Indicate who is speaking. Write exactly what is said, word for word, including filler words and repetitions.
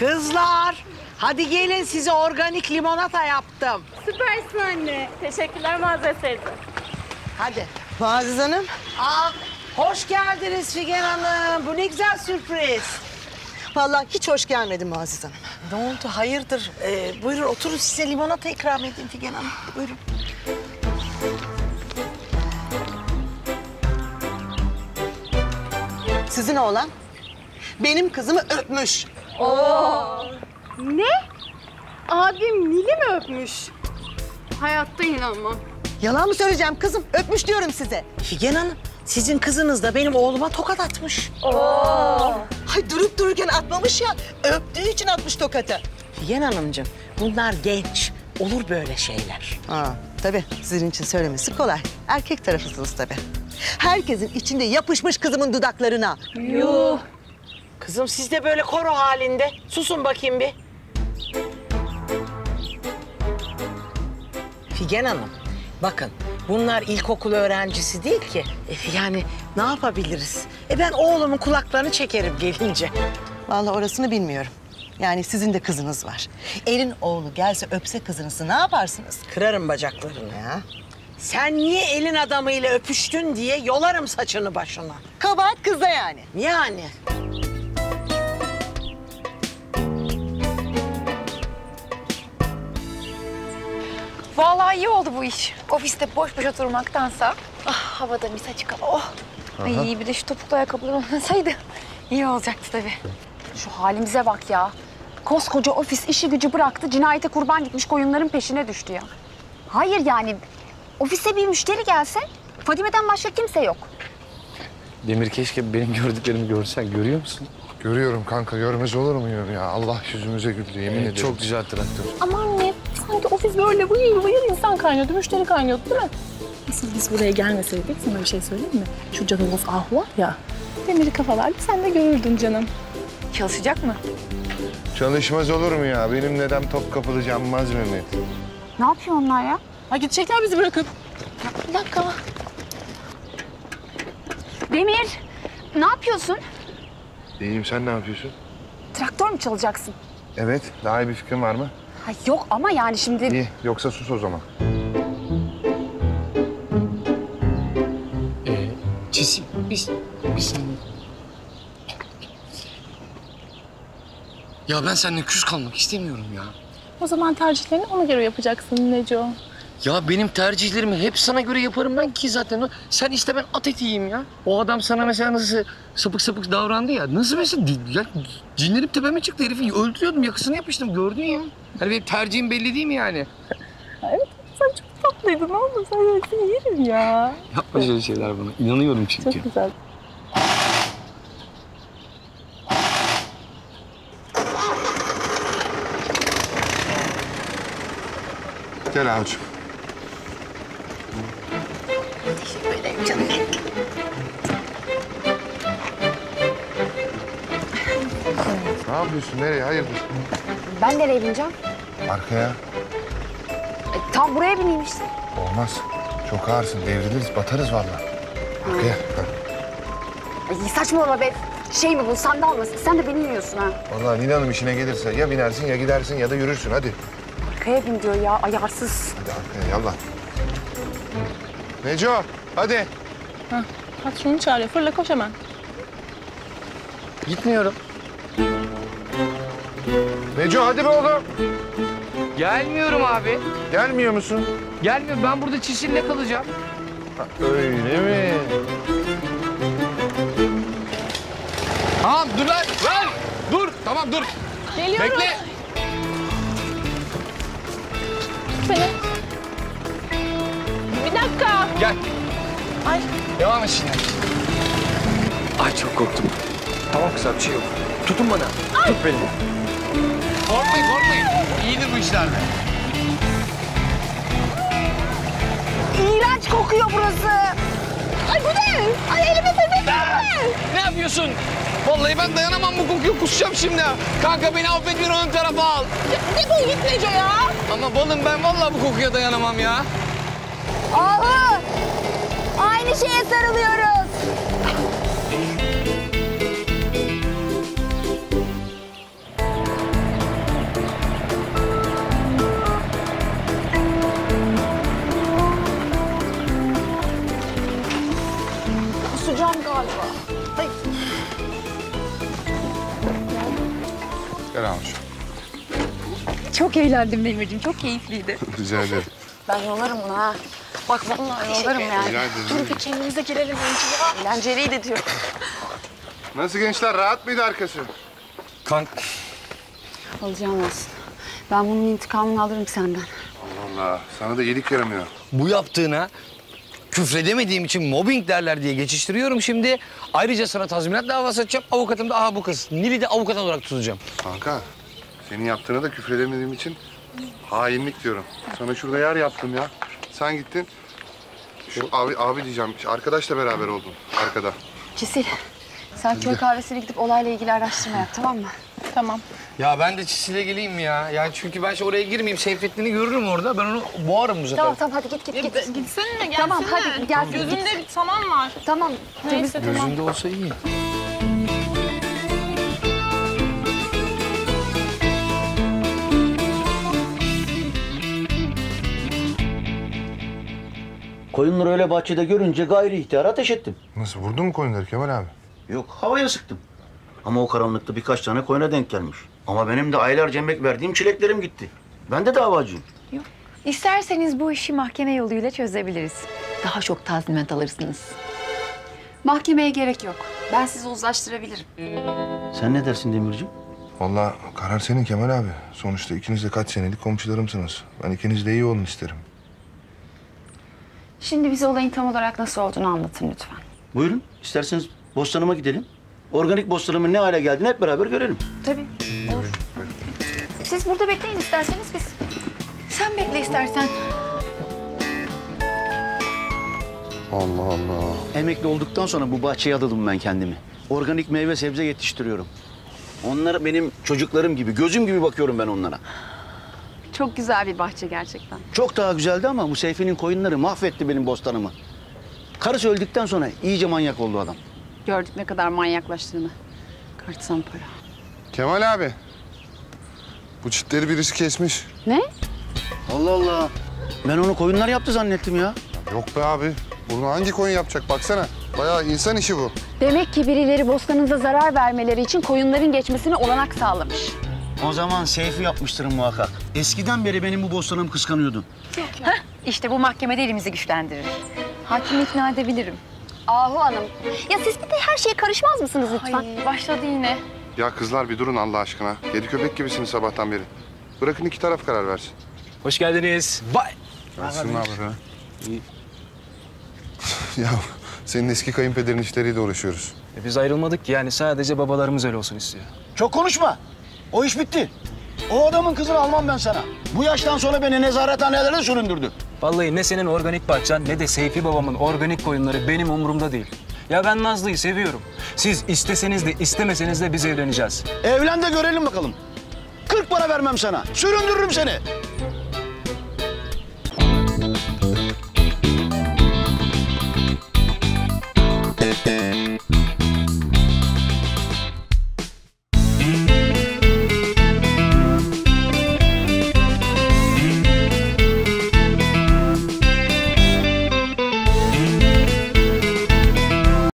Speaker 1: Kızlar, hadi gelin size organik limonata yaptım.
Speaker 2: Süpersin anne. Teşekkürler Muazzez teyze.
Speaker 1: Hadi.
Speaker 3: Muazzez Hanım.
Speaker 1: Aa, hoş geldiniz Figen Hanım. Bu ne güzel sürpriz.
Speaker 3: Vallahi hiç hoş gelmedi Muazzez Hanım.
Speaker 1: Ne oldu? Hayırdır? Ee, buyurun oturun, size limonata ikram edeyim Figen Hanım. Buyurun.
Speaker 3: Sizin oğlan benim kızımı öpmüş.
Speaker 2: Oo. Ne? Abim Nil'i mi öpmüş? Hayatta inanmam.
Speaker 3: Yalan mı söyleyeceğim kızım? Öpmüş diyorum size.
Speaker 1: Figen Hanım, sizin kızınız da benim oğluma tokat atmış.
Speaker 2: Oo.
Speaker 3: Ay durup dururken atmamış ya. Öptüğü için atmış tokatı.
Speaker 1: Figen Hanımcığım, bunlar genç. Olur böyle şeyler.
Speaker 3: Aa, tabii sizin için söylemesi kolay. Erkek tarafısınız tabii. Herkesin içinde yapışmış kızımın dudaklarına.
Speaker 2: Yuh.
Speaker 1: Kızım siz de böyle koro halinde. Susun bakayım bir. Figen Hanım, bakın bunlar ilkokul öğrencisi değil ki. E, yani ne yapabiliriz? E ben oğlumun kulaklarını çekerim gelince.
Speaker 3: Vallahi orasını bilmiyorum. Yani sizin de kızınız var. Elin oğlu gelse öpse kızınızı ne yaparsınız?
Speaker 1: Kırarım bacaklarını ya. Sen niye elin adamıyla öpüştün diye yolarım saçını başına.
Speaker 3: Kabahat kızda yani.
Speaker 1: Yani.
Speaker 4: Vallahi iyi oldu bu iş. Ofiste boş boş oturmaktansa. Ah havada mis açık hava. Oh. Ay iyi bir de şu topuklu ayakkabılar olmasaydı iyi olacaktı tabii. Şu halimize bak ya. Koskoca ofis işi gücü bıraktı. Cinayete kurban gitmiş koyunların peşine düştü ya. Hayır yani ofise bir müşteri gelse Fadime'den başka kimse yok.
Speaker 5: Demir keşke benim gördüklerimi görsen. Görüyor musun?
Speaker 6: Görüyorum kanka, görmez olur muyum ya? Allah yüzümüze güldü, yemin
Speaker 5: Evet,
Speaker 6: ederim.
Speaker 5: çok güzel traktör.
Speaker 7: Aman ne? Sanki ofis böyle buyur buyur insan kaynıyordu, müşteri kaynıyordu değil mi? Asıl biz buraya gelmeseydik sana bir şey söyleyeyim mi? Şu Canımız Ah var ya, demiri kafalardı sen de görürdün canım.
Speaker 4: Çalışacak mı?
Speaker 6: Çalışmaz olur mu ya? Benim dedem Topkapılı Canmaz Mehmet.
Speaker 4: Ne yapıyor onlar ya?
Speaker 7: Ha gidecekler bizi bırakıp.
Speaker 4: Bir dakika. Demir, ne yapıyorsun?
Speaker 6: İyiyim, sen ne yapıyorsun?
Speaker 4: Traktör mü çalacaksın?
Speaker 6: Evet, daha iyi bir fikrin var mı?
Speaker 4: Ha, yok ama yani şimdi...
Speaker 6: İyi, yoksa sus o zaman.
Speaker 5: Ee, çisil, biz, biz... Ya ben seninle küs kalmak istemiyorum ya.
Speaker 7: O zaman tercihlerini ona göre yapacaksın Neco.
Speaker 5: Ya benim tercihlerimi hep sana göre yaparım ben ki zaten. Sen iste ben at etiyim ya. O adam sana mesela nasıl sapık sapık davrandı ya. Nasıl mesela ya, cinlerim tepeme çıktı herifi. Öldürüyordum, yakasını yapmıştım gördün ya. Yani benim tercihim belli değil mi yani?
Speaker 7: Evet, sen çok tatlıydın oğlum. Sen seni yerim ya.
Speaker 5: Yapma şöyle şeyler bana. İnanıyorum çünkü.
Speaker 7: Çok güzel.
Speaker 6: Gel avucum.
Speaker 4: Teşekkür ederim canım.
Speaker 6: Ne yapıyorsun, nereye, hayırdır?
Speaker 4: Ben nereye bineceğim?
Speaker 6: Arkaya.
Speaker 4: E, tam buraya bineyim işte.
Speaker 6: Olmaz. Çok ağırsın, devriliriz, batarız vallahi. Arkaya. Ha.
Speaker 4: Ay, saçmalama be. Şey mi bu, sandal mı? Sen de beni yiyorsun ha.
Speaker 6: Vallahi Nil Hanım işine gelirse ya binersin ya gidersin ya da yürürsün, hadi.
Speaker 4: Arkaya bin diyor ya, ayarsız.
Speaker 6: Hadi arkaya, yallah. Neco, hadi.
Speaker 7: Hah, patronunu çağırıyor. Fırla koş hemen.
Speaker 5: Gitmiyorum.
Speaker 6: Neco, hadi be oğlum.
Speaker 5: Gelmiyorum abi.
Speaker 6: Gelmiyor musun?
Speaker 5: Gelmiyorum. Ben burada çisille kalacağım.
Speaker 6: Ha, öyle mi?
Speaker 5: Tamam dur lan. Lan. Dur. Tamam dur.
Speaker 7: Geliyorum.
Speaker 5: Bekle.
Speaker 7: Beni. Bir dakika.
Speaker 5: Gel.
Speaker 7: Ay.
Speaker 5: Devam et şimdi. Ay çok korktum. Tamam kısa bir şey yok. Tutun bana. Tut beni. Korkmayın korkmayın. İyidir bu işlerde.
Speaker 4: İğrenç kokuyor burası.
Speaker 7: Ay bu ne? Ay elime tebrik ne?
Speaker 5: Ne yapıyorsun? Vallahi ben dayanamam bu kokuyu, kusacağım şimdi. Kanka beni affet, beni ön tarafa al.
Speaker 7: Defol git Neco ya.
Speaker 5: Ama balım ben vallahi bu kokuya dayanamam ya.
Speaker 4: Ahu! Aynı şeye sarılıyoruz.
Speaker 6: Gel Anuş.
Speaker 4: Çok eğlendim Demirciğim. Çok keyifliydi.
Speaker 6: Rica ederim.
Speaker 4: Ben yolarım bunu ha. Bak vallahi yolarım yani.
Speaker 6: Rica ederim.
Speaker 4: Dur bir kendimize gelelim önce ya. Eğlenceliydi diyor.
Speaker 6: Nasıl gençler? Rahat mıydı arkası?
Speaker 5: Kank,
Speaker 2: Alacağım olsun. Ben bunun intikamını alırım senden.
Speaker 6: Allah Allah. Sana da iyilik yaramıyor.
Speaker 5: bu yaptığına küfredemediğim için mobbing derler diye geçiştiriyorum şimdi. Ayrıca sana tazminat davası açacağım. Avukatım da aha bu kız. Nil'i de avukat olarak tutacağım.
Speaker 6: Kanka, senin yaptığına da küfredemediğim için hainlik diyorum. Sana şurada yer yaptım ya. Sen gittin. Şu abi abi diyeceğim. Arkadaşla beraber oldun arkada.
Speaker 2: Cisil, sen köy kahvesine gidip olayla ilgili araştırma yap, tamam mı?
Speaker 7: Tamam.
Speaker 5: Ya ben de Çisil'e geleyim mi ya? Yani çünkü ben şimdi oraya girmeyeyim. Seyfettin'i görürüm orada. Ben onu boğarım bu sefer.
Speaker 2: Tamam tamam hadi git git git.
Speaker 7: Gitsene gelsene.
Speaker 2: Tamam, hadi gel, git.
Speaker 7: Gözünde bir tamam var.
Speaker 2: Tamam.
Speaker 7: Neyse tamam.
Speaker 5: Gözünde olsa iyi.
Speaker 8: Koyunları öyle bahçede görünce gayri ihtiyar ateş ettim.
Speaker 6: Nasıl? Vurdun mu koyunları Kemal abi?
Speaker 8: Yok, havaya sıktım. Ama o karanlıkta birkaç tane koyuna denk gelmiş. Ama benim de aylarca emek verdiğim çileklerim gitti. Ben de davacıyım.
Speaker 4: İsterseniz bu işi mahkeme yoluyla çözebiliriz. Daha çok tazminat alırsınız.
Speaker 2: Mahkemeye gerek yok. Ben sizi uzlaştırabilirim.
Speaker 8: Sen ne dersin Demirciğim?
Speaker 6: Vallahi karar senin Kemal abi. Sonuçta ikiniz de kaç senelik komşularımsınız. Ben ikiniz de iyi olun isterim.
Speaker 2: Şimdi bize olayın tam olarak nasıl olduğunu anlatın lütfen.
Speaker 8: Buyurun, isterseniz bostanıma gidelim. Organik bostanımın ne hale geldiğini hep beraber görelim.
Speaker 2: Tabii, olur. Siz burada bekleyin isterseniz biz.
Speaker 4: Sen bekle istersen.
Speaker 6: Allah Allah.
Speaker 8: Emekli olduktan sonra bu bahçeye adadım ben kendimi. Organik meyve sebze yetiştiriyorum. Onlar benim çocuklarım gibi, gözüm gibi bakıyorum ben onlara.
Speaker 2: Çok güzel bir bahçe gerçekten.
Speaker 8: Çok daha güzeldi ama bu Seyfi'nin koyunları mahvetti benim bostanımı. Karısı öldükten sonra iyice manyak oldu adam.
Speaker 2: Gördük ne kadar manyaklaştığını. Kartsan para.
Speaker 6: Kemal abi. Bu çitleri birisi kesmiş.
Speaker 2: Ne?
Speaker 8: Allah Allah. Ben onu koyunlar yaptı zannettim ya.
Speaker 6: Yok be abi. Bunu hangi koyun yapacak baksana. Bayağı insan işi bu.
Speaker 2: Demek ki birileri bostanınıza zarar vermeleri için koyunların geçmesine olanak sağlamış.
Speaker 8: O zaman Seyfi yapmıştır muhakkak. Eskiden beri benim bu bostanımı kıskanıyordu.
Speaker 4: İşte bu mahkemede elimizi güçlendirir. Hakimi ikna edebilirim.
Speaker 2: Ahu Hanım, ya siz bir de her şeye karışmaz mısınız lütfen?
Speaker 4: Ay başladı yine.
Speaker 6: Ya kızlar bir durun Allah aşkına. Yedi köpek gibisiniz sabahtan beri. Bırakın iki taraf karar versin.
Speaker 5: Hoş geldiniz. Vay.
Speaker 6: Versin ne haber ha? Ya senin eski kayınpederin işleriyle uğraşıyoruz.
Speaker 9: E biz ayrılmadık ki yani sadece babalarımız öyle olsun istiyor.
Speaker 8: Çok konuşma. O iş bitti. O adamın kızını almam ben sana. Bu yaştan sonra beni nezarethanelere süründürdü.
Speaker 9: Vallahi ne senin organik bahçen ne de Seyfi babamın organik koyunları benim umurumda değil. Ya ben Nazlı'yı seviyorum. Siz isteseniz de istemeseniz de biz evleneceğiz.
Speaker 8: Evlen de görelim bakalım. Kırk para vermem sana. Süründürürüm seni.